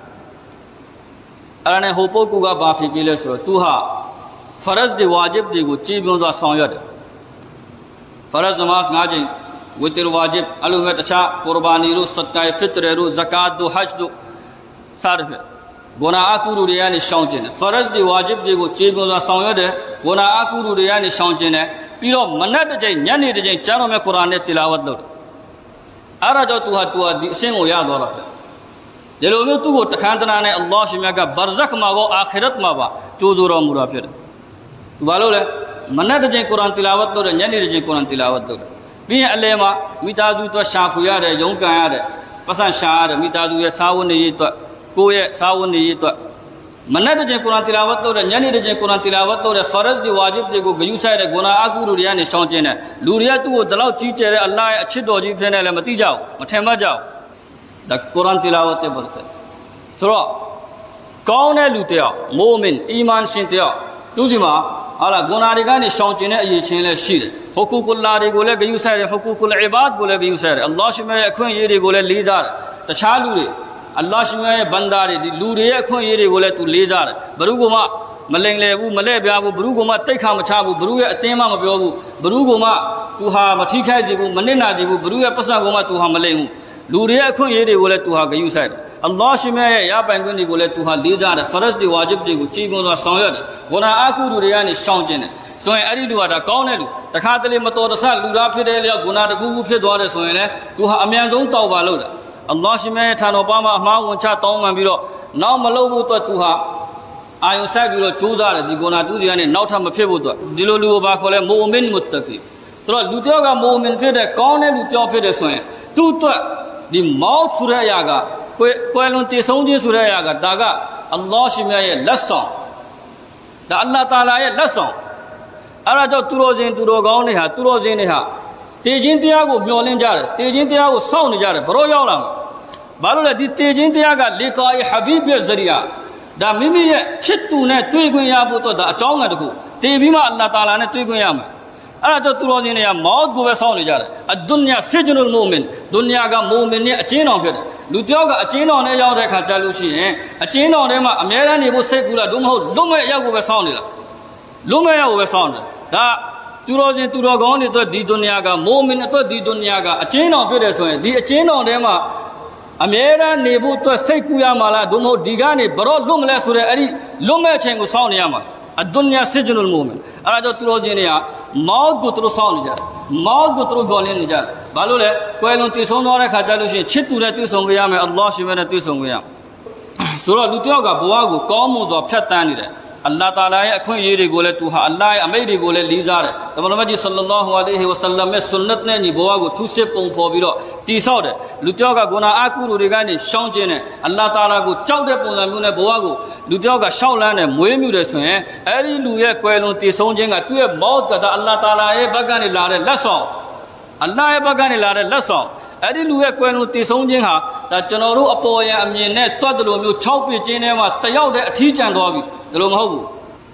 အဲ့ဒါနဲ့ဟိုပုဂ္ဂိုလ်ကဘာဖြစ်ပြီလဲဆိုတော့ तू ဟာဖရဇ်တွေဝါဂျစ်တွေကိုကြည်ပြွန်စွာဆောင်ရွက်တယ်ဖရဇ်နမတ်၅ချိန်ဝီတရ်ဝါဂျစ်အလိုမဲ့တခြားကူရ်ဘာနီတို့ဆဒကာဖစ်တရတို့ဇကာတ်တို့ဟဂျ်တို့စသဖြင့်ဂုဏအကုရုတွေကနေရှောင်ကျင်တယ်ဖရဇ်တွေဝါဂျစ်တွေကိုကြည်ပြွန်စွာဆောင်ရွက်တယ်ဂုဏအကုရုတွေကနေရှောင်ကျင်တယ်ပြီးတော့မနက်တစ်ချိန်ညနေတစ်ချိန်ကျမ်းတော်မြတ်ကုရ်အာန်နဲ့တီလာဝတ်လုပ်တယ်အဲ့ဒါကြောင့် तू ဟာဒီအဆင့်ကိုရသွားတာပဲဒီလိုမျိုးသူ့ကိုတခန်းတနာနဲ့အလ္လာဟ်ရှင်မြတ်ကဘာဇက်မှာကောအာခီရတ်မှာပါကြိုးစိုးတော်မူတာဖြစ်တယ်သူဘာလို့လဲမနက်တစ်ချိန်ကုရ်အာန်တီလာဝတ်လုပ်တယ်ညနေတစ်ချိန်ကုရ်အာန်တီလာဝတ်လုပ်တယ်ပြီးရင်အလယ်မှာမိသားစုအတွက်ရှာဖွေရတယ်ရုန်းကန်ရတယ်ပတ်စံရှာရတယ်မိသားစုရဲ့စားဝတ်နေရေးအတွက်ကိုယ့်ရဲ့စားဝတ်နေရေးအတွက်မနက်တစ်ချိန်ကုရ်အာန်တီလာဝတ်လုပ်တယ်ညနေတစ်ချိန်ကုရ်အာန်တီလာဝတ်လုပ်တယ်ဖရဇ်တွေဝါဂျစ်တွေကိုဂရုစိုက်တဲ့ဂုဏအကုရုတွေကနေရှောင်ကျင်တယ်လူတွေကသူ့ကိုဒီလောက်ကြီးကျယ်တဲ့အလ္လာဟ်ရဲ့အချစ်တော်ကြီးဖြစ်နေလည်းမသိကြဘူးမထင်မှတ်ကြဘူးဒါကုရ်အာန်တီလာဝတ်တဲ့ဘက်ကဆိုတော့ကောင်းတဲ့လူတယောက်မိုမင်အီမန်ရှင်တယောက်သူစီမှာဟာလာဂုဏတွေကနေရှောင်ကျင်တဲ့အရေးချင်းလည်းရှိတယ်ဟူကူကုလ္လာတွေကိုလည်းဂရုစိုက်တယ်ဟူကူကုလ်အီဘာဒ်ကိုလည်းဂရုစိုက်တယ်အလ္လာဟ်ရှင်ရဲ့အခွင့်အရေးတွေကိုလည်းလေးစားတယ်တခြားလူတွေအလ္လာဟ်ရှင်ရဲ့ဘန္တာတွေဒီလူတွေရဲ့အခွင့်အရေးတွေကိုလည်းသူလေးစားတယ်ဘ누구မှမလိမ်လည်ဘူးမလဲ့ပြားဘူးဘ누구မှတိတ်ခါမချဘူးဘ누구ရဲ့အတင်းမှမပြောဘူးဘ누구မှသူဟာမထိခိုက်စေဘူးမနစ်နာစေဘူးဘ누구ရဲ့ပတ်စံကိုမှသူဟာမလိမ်ဘူးလူတွေရဲ့အခွင့်အရေးတွေကိုလည်းသူဟာဂရုစိုက်တယ်အလ္လာဟ်ရှင်ရဲ့ရပိုင်ခွင့်တွေကိုလည်းသူဟာလေးစားတယ်ဖရဇ်တွေဝါဂျစ်တွေကိုကြည်ပွန်စွာဆောင်ရွက်တယ်ဂုဏအကုရုတွေကနေရှောင်ကျင်တယ်ဆိုရင်အဲ့ဒီလူကဒါကောင်းတဲ့လူတခါတလေမတော်တဆလူသားဖြစ်တဲ့လျောက်ဂုဏတစ်ခုခုဖြစ်သွားတယ်ဆိုရင်လည်းသူဟာအမြန်ဆုံးတောက်ပါလို့တယ်အလ္လာဟ်ရှင်ရဲ့ထာတော်ပါမှာအမှားဝန်ချတောင်းပန်ပြီးတော့နောက်မလုပ်ဖို့အတွက်သူဟာအာယုံဆိုင်ပြီးတော့ကြိုးစားတယ်ဒီဂုဏတူတွေကနေနောက်ထပ်မဖြစ်ဖို့အတွက်ဒီလိုလူကိုဘာခေါ်လဲမိုမင်မုတ္တကီဆိုတော့လူတယောက်ကမိုမင်ဖြစ်တဲ့ကောင်းတဲ့လူကြောက်ဖြစ်တယ်ဆိုရင်သူ့အတွက်ဒီမောက်ဆိုတဲ့အရာကကွယ်လွန်တည်ဆုံးခြင်းဆိုတဲ့အရာကဒါကအလ္လာဟ်ရှင်ရဲ့လက်ဆောင်ဒါအလ္လာဟ်တာလာရဲ့လက်ဆောင်အဲ့ဒါကြောင့်သူတော်စင်သူတော်ကောင်းတွေဟာသူတော်စင်တွေဟာတည်ခြင်းတရားကိုမျှော်လင့်ကြတယ်တည်ခြင်းတရားကိုစောင့်နေကြတယ်ဘရောရောက်လာမှာဘာလို့လဲဒီတည်ခြင်းတရားကလေကာယဟဘီဘ်ရဲ့ဇရီယာဒါမိမိရဲ့ချစ်သူနဲ့တွေ့ခွင့်ရဖို့တော့ဒါအကြောင်းအရာတစ်ခုတည်ပြီးမှအလ္လာဟ်တာလာနဲ့တွေ့ခွင့်ရမှာအဲ့ဒါကြောင့်သူတော်စင်တွေကမောတ်ကိုပဲစောင့်နေကြတယ်အဒ်ဒုညဆီဂျနုလ်မူမင်ဒုညကမူမင်ရဲ့အကျဉ်းတော်ဖြစ်တယ်လူတယောက်ကအကျဉ်းတော်နဲ့ရောက်တဲ့အခါကြာလို့ရှိရင်အကျဉ်းတော်ထဲမှာအမြဲတမ်းနေဖို့စိတ်ကူးလားဒုမဟုတ်လွတ်မဲ့အရောက်ကိုပဲစောင့်နေလားလွတ်မဲ့ရောက်ကိုပဲစောင့်တယ်ဒါသူတော်စင်သူတော်ကောင်းတွေအတွက်ဒီဒုညကမူမင်အတွက်ဒီဒုညကအကျဉ်းတော်ဖြစ်တယ်ဆိုရင်ဒီအကျဉ်းတော်ထဲမှာအမြဲတမ်းနေဖို့အတွက်စိတ်ကူးရမှာလားဒုမဟုတ်ဒီကနေဘရောလွတ်မလဲဆိုတဲ့အဲ့ဒီလွတ်မဲ့အချိန်ကိုစောင့်နေရမှာအဒ်ဒုညဆီဂျနုလ်မူမင်အဲ့ဒါကြောင့်သူတော်စင်တွေကမောတ်ကိုသူတို့စောင့်နေကြတယ်မောတ်ကိုသူတို့ပြောလင်းနေကြတယ်ဘာလို့လဲကွယ်လွန်တည်ဆုံးသွားတဲ့ခါကျလို့ရှိရင်ချစ်သူနဲ့တွေ့ဆုံကြရမယ်အလ္လာဟ်ရှင်နဲ့တွေ့ဆုံကြရမယ်ဆိုတော့လူတယောက်ကဘဝကိုကောင်းမွန်စွာဖြတ်တန်းနေတယ်အလ္လာဟ်တာလာရဲ့အခွင့်အရေးတွေကိုလည်းသူဟာအလ္လာဟ်ရဲ့အမိန့်တွေကိုလည်းလေးစားတယ်။ဒါမှမဟုတ်ဆလ္လာလာဟူအလိုင်းဟီဝါဆလမ်ရဲ့ဆွန်နတ်နဲ့ညီဘဝကိုထူးစစ်ပုံဖော်ပြီးတော့တည်ဆောက်တယ်။လူတယောက်ကဂုဏအကုရုတွေကနေရှောင်ကျဉ်တယ်။အလ္လာဟ်တာလာကိုကြောက်တဲ့ပုံစံမျိုးနဲ့ဘဝကိုလူတယောက်ကရှောက်လန်းတယ်မွေးမြူတယ်ဆိုရင်အဲ့ဒီလူရဲ့ကွယ်လွန်တည်ဆုံးခြင်းကသူ့ရဲ့မောတ်ကဒါအလ္လာဟ်တာလာရဲ့ဘက်ကနေလာတဲ့လက်ဆောင်အလ္လာဟ်ရဲ့ဘက်ကနေလာတဲ့လက်ဆောင်အဲ့ဒီလူရဲ့ကွယ်လွန်တည်ဆုံးခြင်းဟာဒါကျွန်တော်တို့အပေါ်ယံအမြင်နဲ့တွတ်တယ်လို့မျိုး6ပြခြင်းထဲမှာတယောက်တည်းအထီးကျန်သွားပြီဒါလို့မဟုတ်ဘူး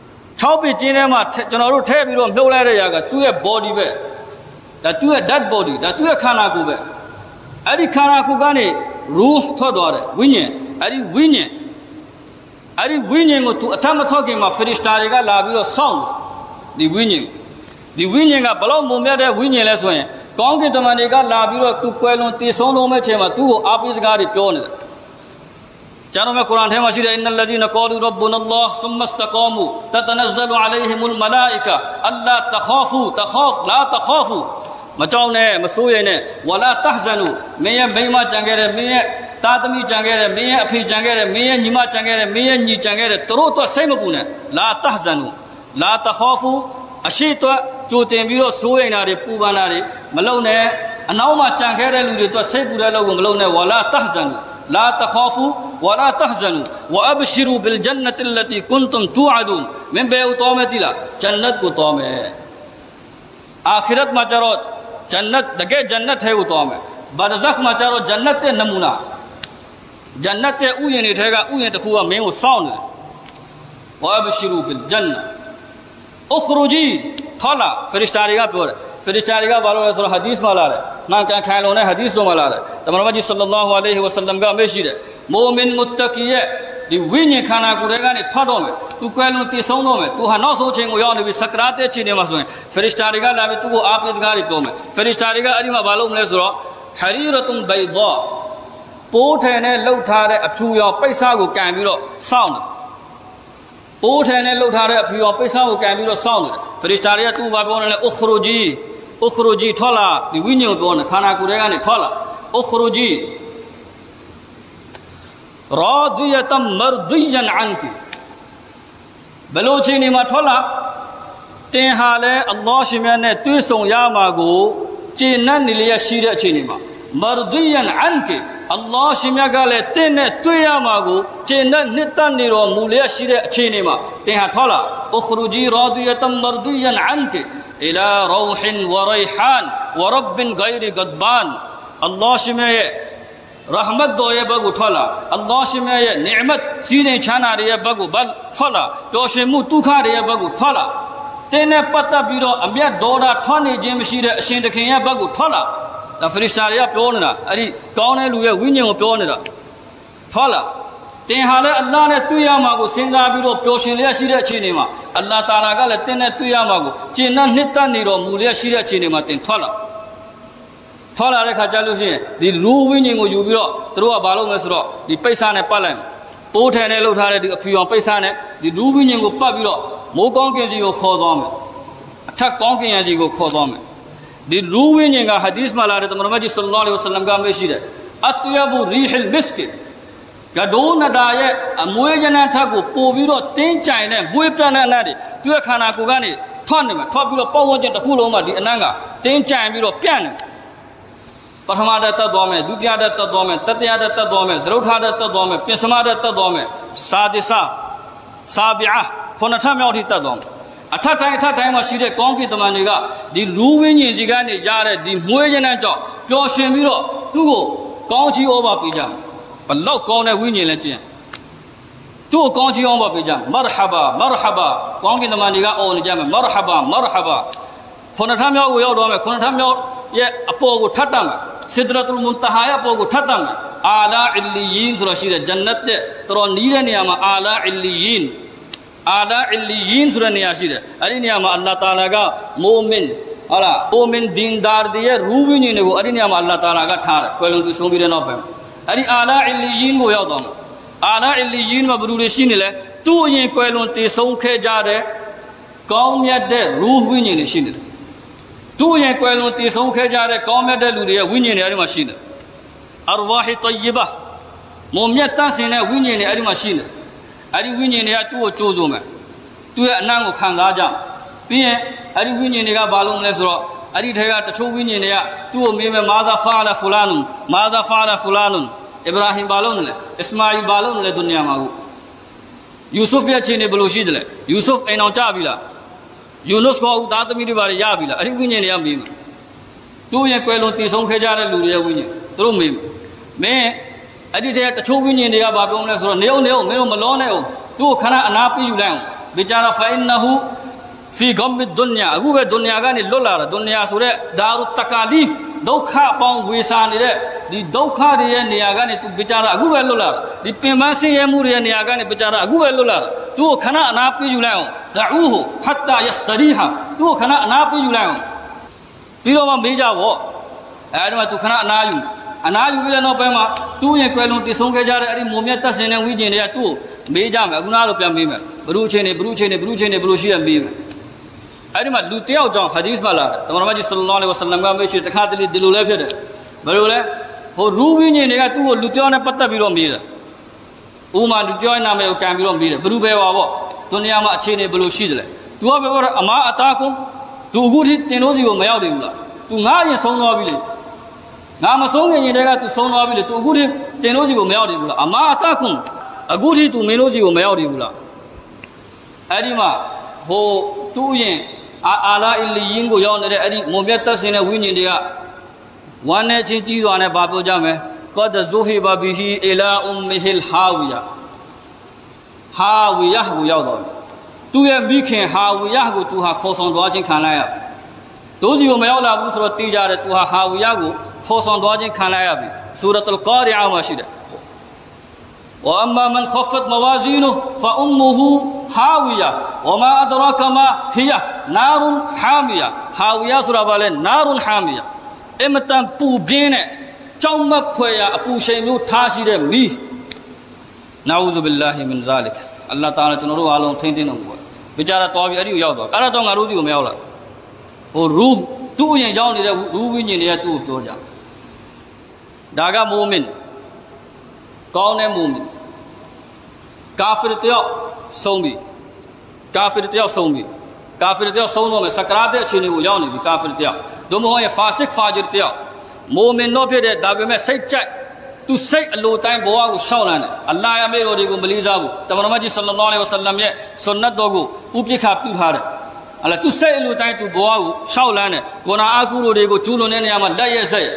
6ပြခြင်းထဲမှာကျွန်တော်တို့ထည့်ပြီးတော့မြုပ်လိုက်တဲ့ຢာကသူ့ရဲ့ body ပဲဒါသူ့ရဲ့ dead body ဒါသူ့ရဲ့ခန္ဓာကိုယ်ပဲအဲ့ဒီခန္ဓာကိုယ်ကနေ ruh ထွက်သွားတယ်ဝိညာဉ်အဲ့ဒီဝိညာဉ်ကိုသူအထမထွက်ခင်မှာဖရစ်စတာတွေကလာပြီးတော့စောင့်ဒီဝိညာဉ်ကဘလောက်မုံမြတ်တဲ့ဝိညာဉ်လဲဆိုရင်ကောင်းကင်တမန်တွေကလာပြီးတော့သူကွယ်လွန်တည်ဆုံးလုံးမဲ့ချိန်မှာသူ့ကိုအားပေးစကားတွေပြောနေတယ် चारों में कुरान है मशीद इन्नल्लज़ीना क़ालू रब्बुनल्लाह सुम्मा इस्तक़ामू ततनज़्ज़लु अलैहिमुल मलाइका अल्ला तख़ाफ़ू ला तख़ाफ़ू मचाओ ने मसूये ने वला तहज़नु मैं बेईमा चंगेरे मैं तादमी चंगेरे मैं अफी चंगेरे मैं निमा चंगेरे मैं नी चंगेरे तरो तो सही में पुने ला तहज़नु ला तख़ाफ़ू अशी तो चोते बिरो सोए नारे पूबा नारे मलौ ने अनाउमा चंगेरे लुरे तो सही पूरा लोग मलौ ने वला तहज़नु ला तख़ाफ़ू वला तहज़नु व अबशिरू बिल जन्नति अल्लती कुंतुम तुअदून मैं बेउतो में दिला जन्नत को तो में आखिरत में चरो जन्नत दगे जन्नत है उतो में बरज़ख में चरो जन्नत के नमूना जन्नत के उये नहीं ठेगा उये तो खुआ में वो साउंड व अबशिरू बिल जन्नत उखरुजी थोला फरिश्तारिगा प्योर फरिश्तारिगा वालों ने हदीस माला रहे ना क्या ख्याल होने हदीस तो माला रहे तमरमा जी सल्लल्लाहु अलैहि वसल्लम का मेशीर मोमिन मुत्तकी है दी विन्य खाना कुरेगा ने थोड़ों में तू कहलूं ती सोनों में तू हनो सोचेंगे यार भी सकराते चीने मसों फरिश्तारिगा लावे तू को आप इस गाड़ी तो में फरिश्तारिगा अरिमा वालों में सुरो हरीरतुम बैदा पोठे ने लौटारे अफू या पैसा को कैमिरो साउंड पोठे ने लौटारे अफू या पैसा को कैमिरो साउंड फरिश्तारिगा तू बाबों ने उखरुजी थोला दी विन्य तो ने खाना कुरेगा ने थोला उखरुजी रादियतम मर्दियन अन्की बलोची ने मथोला ते हाले अल्लाह शिमे ने तुसों या मागो चेनन निलिया शिरे चेनिमा मर्दियन अन्की अल्लाह शिमे गाले तेने तुया मागो चेनन नितन निरो मूलिया शिरे चेनिमा ते हा थोला उखरुजी रादियतम मर्दियन अन्की इला रौहिन व रैहान व रब्बिन गैरि गदबान अल्लाह शिमे रहमत दो ये बगु थोला अल्लाह से मैं ये नेमत सीने छाना रे ये बगु बल थोला जोशे मु तुखा रे ये बगु थोला तेने पता बिरो अम्या दोड़ा थोने जेमशीरे अशेंद के ये बगु थोला ता फरिश्ता रे प्योनरा अरे कौन है लुए विन्य को प्योनरा थोला ते हाले अल्लाह ने तुया मागु सिंगा बिरो प्योशिन ले शिरे चीने मा अल्लाह ताला का ले तेने तुया मागु चीना नित्ता निरो मूले शिरे चीने मा तेन थोला थोला रेखा चालू से दी रूविनी को जुबिरो तरुआ बालों में सुरो दी पैसा ने पाले पोठे ने लौटा रे दी अफियों पैसा ने दी रूविनी को पाबिरो मोकों के जी को खोदों में अच्छा कौन के यहाँ जी को खोदों में दी रूविनी का हदीस में ला रहे तो मुहम्मद सल्लल्लाहु अलैहि वसल्लम का मेशीर है अत्यबु रिहिल मिस्क गडो नदाये मुए जना था को पोविरो तीन चाइने मुए प्राणा ना रे तुए खाना को गाने थोन में थोबिरो पावों जंट फूलों में दी अनांगा तीन चाइन बिरो प्यान प्रथमा तत्व में द्वितीय तत्व में तृतीय तत्व में चौथा तत्व में पंचमा तत्व में सादिसा साबिआ खोनठा में और तत्व अठा टाइम सीधे कौन की तमानेगा दी रूविनी जिगा ने जा रहे दी मुए जना चो प्योशे मिरो तू को कौन ची ओबा पीजा पल्लो कौन है विनी लेचे तू कौन ची ओबा पीजा मरहबा मरहबा कौन की तमानेगा ओ ने जा में मरहबा मरहबा खोनठा में वो यो में खोनठा में ये अपो को ठटा में सिदरतुल मुंतहा अपो को ठटा में आला इल्लियीन सुरशीद जन्नत दे तरो नीरे नियामा आला इल्लियीन सुर नियाशीद अरि नियामा अल्लाह ताला का मोमिन अला मोमिन दीनदार दिए रूबिनी ने को अरि नियामा अल्लाह ताला का ठार कोई तो सोबिरे न पे अरि आला इल्लियीन को याद हम आला इल्लियीन में बरूरेशी ने तू ये कोई ते सौखे जा रे कौमियत दे रूबिनी ने शिन तू ये कोई ती सौखे जा रहे कौम में डलू रही है विन्य ने अरी मशीन अरवाह तय्यबा मोमियता से ने विन्य ने अरी मशीन अरी विन्य ने तू वो चोजो में तू ये अन्ना को खांगा जा पिए अरी विन्य ने का बालों में सुरो अरी ठेगा तछो विन्य ने तू वो में मादा फुलानुन इब्राहिम बालों ने इस्माइल बालों ने दुनिया मागू यूसुफ ये चीने बलोशीद ले यूसुफ ऐनौ चा बिला यूनुस को उदात मेरी बारे या बिला अरे विन्य ने अम्बी में तू ये कोई ती सौखे जा रहे लूरिया विन्य तो मैं अरे थे टछो विन्य ने बाबे ने सुरो नेओ मेरो मलो नेओ तू खाना अनापी जुलाऊं बेचारा फ़इन्नहु फ़ी गम्मि दुनिया अगुबे दुनिया का निलोला दुनिया सुरे दारुत तकालीफ दौखा पाऊं विसान रे दी दौखा रे नियागा ने तू बेचारा अगुबे लोला दी पेमासी ये मुरे नियागा ने बेचारा अगुबे लोला तू खाना अनापी जुलाऊं दऊहु हत्ता यस्तरीहा तू खाना अनापी जुलाऊं पीरो मा मेजा वो ऐड में तू खाना अनायु बिले नो पेमा tu yang kuelon ti song ke jare ari momya ta sin ne wi nyin de tu me ja me aguna lo pyan me me bru chain ne bru shi ya me me ari ma lu tayaw jaw hadith ma la tamama ji sallallahu alaihi wasallam ka me shi takha tali dilu le phit de baro le ho ru wi nyin de ka tu ko lu tayaw ne pattat pi lo me da u ma lu tayaw na me ko kan pi lo me de bru be wa bo dunya ma ache ne balo shi de le tu ka be bo ama atakum tu ugu thi tin lo si ko ma yaw de bu la tu nga yin song lo bi le nga ma song nyin de ka tu song lo bi le tu ugu thi tin lo si ko ma yaw de bu la ama atakum agu thi tu min lo si ko ma yaw de bu la ari ma ho tu yin ala illiyin ko yaw ne de ari mo myat tat sin ne wi nyin de ka wan ne chin ji swa ne ba pyo ja me qad zuhiba bihi ila ummihil hawiya ko yaw do tu ye mi khin hawiya ko tu ha khaw song twa chin khan lai ya do si ko ma yaw la bu so ro ti ja de tu ha hawiya ko khaw song twa chin khan lai ya bi suratul qari'ah ma shi de wa amma man khaffat mawazinu fa ummuhu hawiya wa ma adraka ma hiya narun hamiya hawiya sura ba le narun hamiya imtan pu bin ne chaw mat phwe ya apu shin myo tha shi de mi na'udhu billahi min zalik Allah ta'ala chuno ro alon thin tin no bu bichara taw bi ari ko yaw do ara taw nga ro ti ko ma yaw la ho ru tu yin yaw ni de ru wi nyin de tu ko pyo ja da ga mu'min kaun ne mu'min काफिर त्याव सोंगी काफिर त्याव सोंगी काफिर त्याव सोंनो में सकराते अच्छी नहीं हो जाओ नहीं काफिर त्याव दो मोह ये फासिक फाजिर त्याव मोमिन नो फिर दाबे में सही चाय तू सही अल्लाह ताई बोआ को शाउलान अल्लाह या मेरे और को मलीजाबू तमरमा जी सल्लल्लाहु अलैहि वसल्लम ये सुन्नत दोगो ऊपी खाप तू थारे अल्लाह तू सही अल्लाह ताई तू बोआ को शाउलान गुना आकुरो रे को चूलो ने या मल्ला ये सही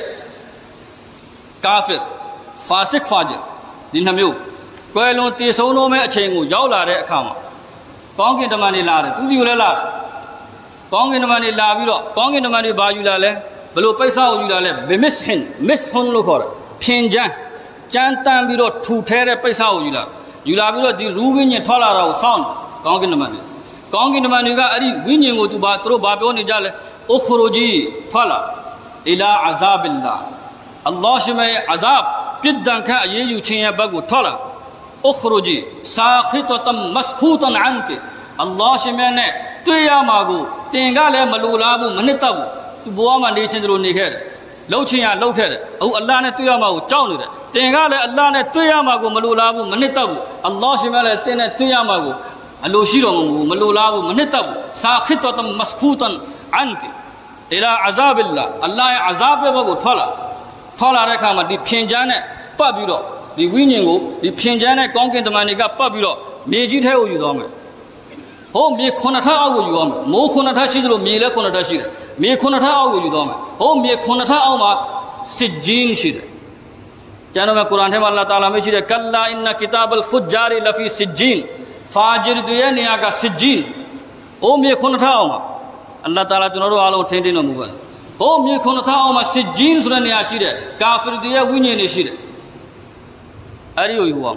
काफिर फासिक फाजिर दिन हमें कोई लोग तीसों में अच्छे को जाओ ला रहे खामा कौन के नमानी ला रहे तू भी उले ला रहे कौन के नमानी ला भी लो कौन के नमानी बाजू ला ले बलो पैसा हो ला ले मिसहुन लो कर फिंजा चांता भी लो ठूठे रे पैसा हो ला भी लो दी रूबी ने थोड़ा रहो साउंड कौन के नमानी का अरे विन्य को तू बात करो बापो ने जाले उखरुजी थोड़ा इला अज़ाबिल्लाह अल्लाह से मैं अज़ाब पिद्दं का ये यूचिया बगु थोड़ा उखरुजी साखिततम मस्खूतन अनके अल्लाह से मैंने तुया मागो तेंगा ले मलूलाबू मनितबू तू बुआ मा नीचे रो निखेर लौचिया लौखेर औ अल्लाह ने तुया मागो चाउ ने तेंगा ले अल्लाह ने तुया मागो मलूलाबू मनितबू अल्लाह से मैंने तेने तुया मागो अलोशी रो मलूलाबू मनितबू साखिततम मस्खूतन अनके इला अज़ाबिल्लाह अल्लाह अज़ाब पे बगो थोला रेखा मा दी फिंजाने पबिरो दी विन्य को दी फिंजाने कौन के तमाने का पबिरो मेजी थे हो युदो में हो मे खोनथा आओ युदो में मो खोनथा सिदरो मेले खोनथा सिदे मे खोनथा आओ युदो में हो मे खोनथा आओ मा सिज्जीन सिदे जानो मैं कुरान है अल्लाह ताला में सिदे कल्ला इन्ना किताबल फुज्जारी लफी सिज्जीन फाजिर दुए निया का सिज्जीन हो मे खोनथा आओ मा अल्लाह ताला चुनो आलो ठेंडी नो मुबल हो मे खोनथा आओ मा सिज्जीन सुरा निया सिदे काफिर दुए विन्य ने सिदे अरे हुआ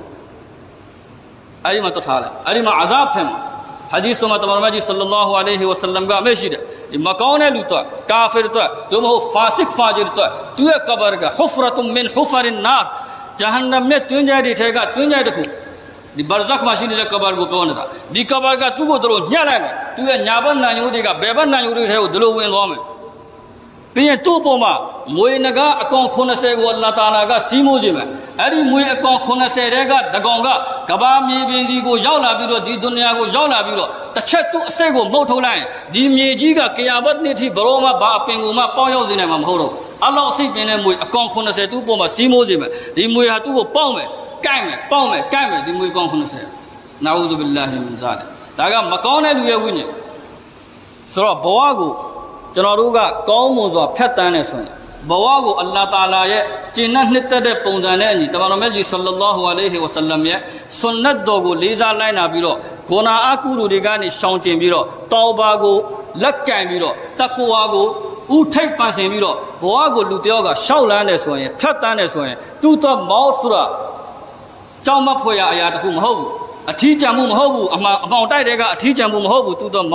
अरे मत ठाले अरे मा अजाब थे हदीस में तमरमा जी सल्लल्लाहु अलैहि वसल्लम का हमेशा मकौन लूता काफिर तो तुम हो फासिक फाजिर तो तू कबर का हुफरतुम मिन हुफरिन नार जहन्नम में तू जाए दिखेगा तू जाए देखो दी बरज़ख मशीन दे कबर को कौन था दी कबर का तू को दरो न्याला में तू ये न्याबन ना यूदी का बेबन ना यूदी है दलो वे लो में पिए तू पोमा मोय नगा अकों खुन से को अल्लाह ताला का सीमो जी में अरे मोय अकों खुन से रहेगा दगोंगा कबा मे बेंदी को जाओला बिरो दी दुनिया को जाओला बिरो तछे तू से को मो ठोलाए दी मे जी का क़यामत ने थी बरो मा बा पेंगो मा पाओ यो जिने मा हो रो अल्लाह उसी पेने मोय अकों खुन से तू पोमा सीमो जी में दी मोय हा तू को पाओ में काय में दी मोय अकों खुन से नाउज़ु बिल्लाहि मिन ज़ालिक दागा मकौन है लुए हुई ने सरो बवा को चनोरुगा कौम जो फताने सो बवा को अल्लाह ताला ये चिन्ह नित्य दे पौजाने जी तमानो में जी सल्लल्लाहु अलैहि वसल्लम ये सुन्नत दो को लीजा लाइना बिरो गोना आकुरु रिगा नि शौचे बिरो तौबा को लक्कै बिरो तकवा को उठै पासे बिरो बवा को लुत्योगा शौलाने सो ये फताने सो ये तू तो मौत सुरा चाउमा फोया आया तकु महबू अठी जामु महबू अमाउंटाई देगा अठी जामु महबू तू तो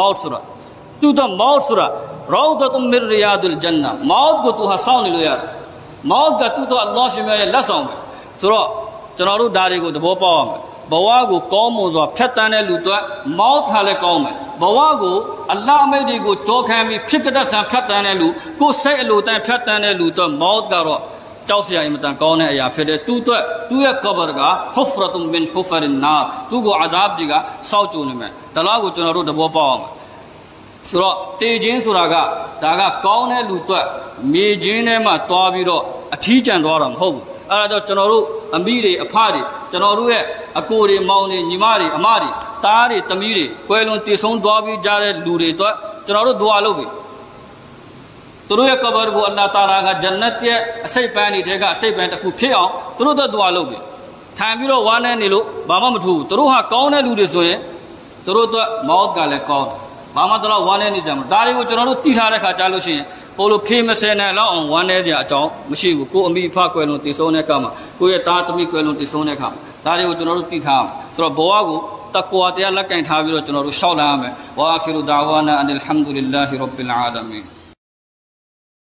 मौत सुरा रौदतुम मिर रियादिल जन्नह मौत को तू हसाओ नहीं लो यार मौत का तू तो अल्लाह से मैं लसाओ ဆိုတော့ကျွန်တော်တို့ဒါတွေကိုသဘောပေါက်အောင်ဘဝကိုကောင်းမွန်စွာဖြတ်တန်းတဲ့လူတွေမောက်ထားလဲကောင်းမယ်ဘဝကိုအလ္လာဟ်အမိန့်တွေကိုကြောခံပြီးဖြစ်ကတတ်ဆန်ဖြတ်တန်းတဲ့လူကိုယ်စိတ်အလိုတိုင်းဖြတ်တန်းတဲ့လူတွေမောက်ကတော့ကြောက်စရာအင်မတန်ကောင်းတဲ့အရာဖြစ်တယ်သူ့ရဲ့ကဘာကဟူဖရတုမင်ဟူဖရင်နာသူ့ကိုအဇာဘ်ကြီးကစောက်ကြုံနေမယ်ဒါလောက်ကိုကျွန်တော်တို့သဘောပေါက်အောင်ဆိုတော့တေခြင်းဆိုတာကဒါကကောင်းတဲ့လူတွေမြေချင်းထဲမှာတွားပြီးတော့အထီးကျန်သွားတာမဟုတ်ဘူးအဲ့ဒါကြောင့်ကျွန်တော်တို့အမိတွေအဖတွေကျွန်တော်တို့ရဲ့အကိုတွေမောင်တွေညီမတွေအမတွေသားတွေသမီးတွေကွယ်လွန်တည်ဆုံးသွားပြီးကြတဲ့လူတွေအတွက်ကျွန်တော်တို့ဒွါလုပ်ပြီသူတို့ရဲ့ကဘာကိုအလ္လာဟ်တာလာကဂျန်နတ်ရဲ့အစိတ်ပန်းတွေထဲကအစိတ်ပန်းတစ်ခုဖြစ်အောင်သူတို့အတွက်ဒွါလုပ်ပြီထိုင်ပြီးတော့ဝမ်းနေနေလို့ဘာမှမထူးဘူးသူတို့ဟာကောင်းတဲ့လူတွေဆိုရင်သူတို့အတွက်မောတ်ကလည်းကောင်းတယ်ဘာမှတော့ဝမ်းနေနေကြမှာဒါတွေကိုကျွန်တော်တို့တည်ထားတဲ့ခါကြားလို့ရှိရင်ဟိုလိုဖေးမစဲနဲ့လောက်အောင်ဝမ်းနေကြအကြောင်းမရှိဘူးကိုအမိဖကွယ်လွန်တည်ဆုံးတဲ့အခါမှာကိုရဲ့သားသမီးကွယ်လွန်တည်ဆုံးတဲ့အခါမှာဒါတွေကိုကျွန်တော်တို့တည်ထားအောင်ဆိုတော့ဘဝကိုတကွာတရားလက်ကင်ထားပြီးတော့ကျွန်တော်တို့ရှောက်လာရမယ်ဝါအာခီရူဒါဝါနာအန်အလ်ဟမ်ဒူလ illah ရဘ်ဘီလ်အာလမင်